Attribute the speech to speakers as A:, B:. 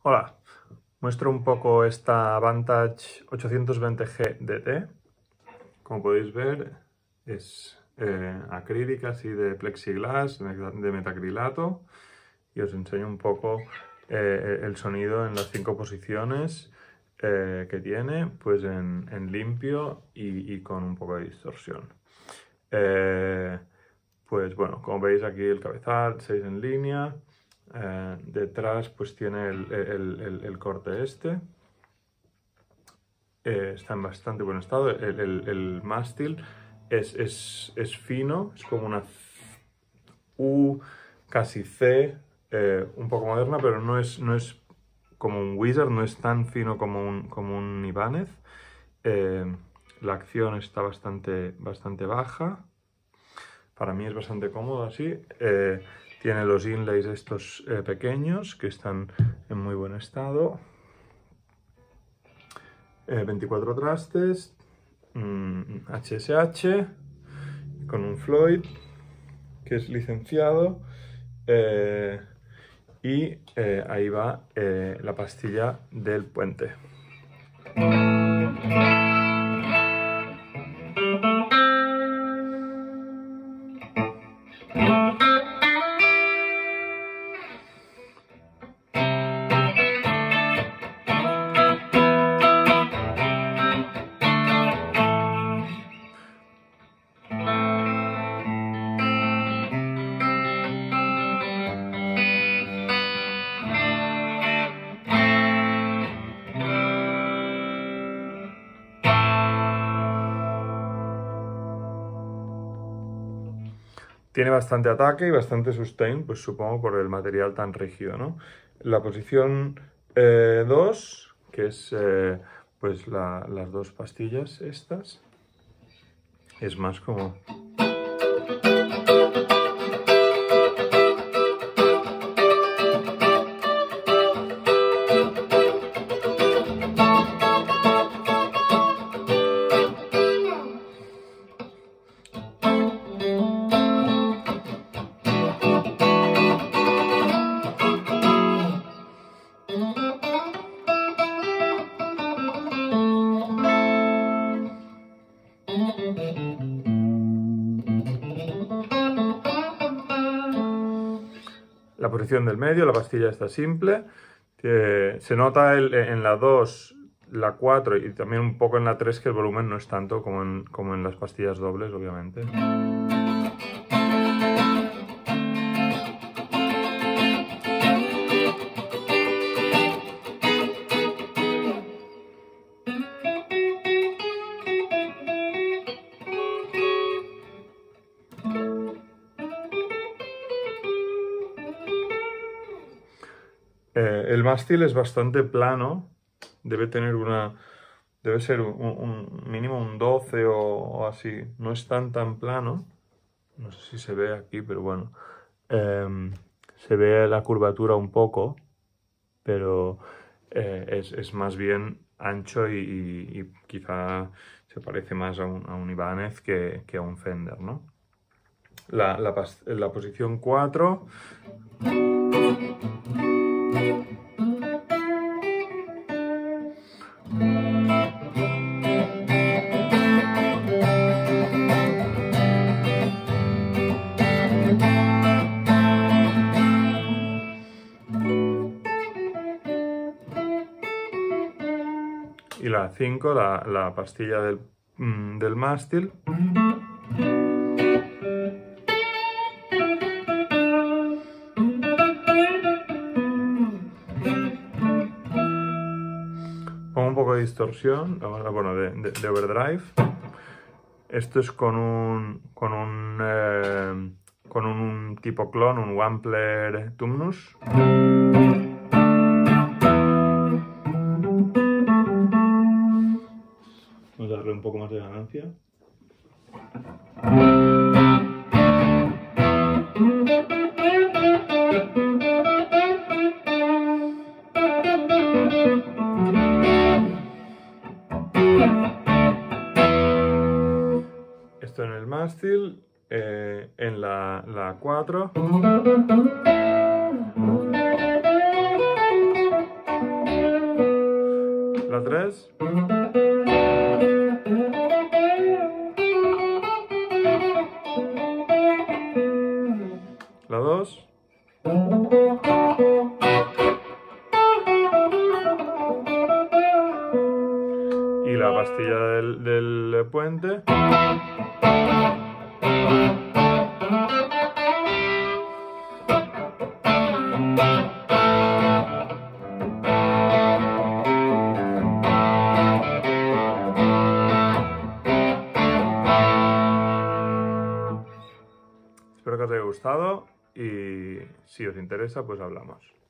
A: Hola, muestro un poco esta Vantage 820G DT. Como podéis ver, es acrílica, así de plexiglas, de metacrilato. Y os enseño un poco el sonido en las 5 posiciones que tiene, pues en limpio y con un poco de distorsión. Pues bueno, como veis aquí el cabezal, 6 en línea. Detrás pues tiene el corte este. Está en bastante buen estado. El mástil es fino, es como una U casi C, un poco moderna, pero no es como un Wizard, no es tan fino como un Ibanez. La acción está bastante baja. Para mí es bastante cómodo así. Tiene los inlays estos pequeños que están en muy buen estado. 24 trastes, HSH, con un Floyd que es licenciado. Y ahí va la pastilla del puente. Tiene bastante ataque y bastante sustain, pues supongo por el material tan rígido, ¿no? La posición 2, que es pues las dos pastillas estas, es más como... La posición del medio, la pastilla está simple. Se nota en la 2, la 4 y también un poco en la 3 que el volumen no es tanto como en las pastillas dobles, obviamente. El mástil es bastante plano, debe ser un mínimo un 12 o así, no es tan plano, no sé si se ve aquí, pero bueno, se ve la curvatura un poco, pero es más bien ancho y quizá se parece más a un Ibanez que a un Fender, ¿no? La posición 4... Y la 5, la pastilla del mástil. Pongo un poco de distorsión, bueno, de overdrive. Esto es con un tipo clon, un Wampler Tumnus. Vamos a darle un poco más de ganancia. Esto en el mástil, en la 4. La 3. La 2. Y la pastilla del puente. Espero que os haya gustado y si os interesa, pues hablamos.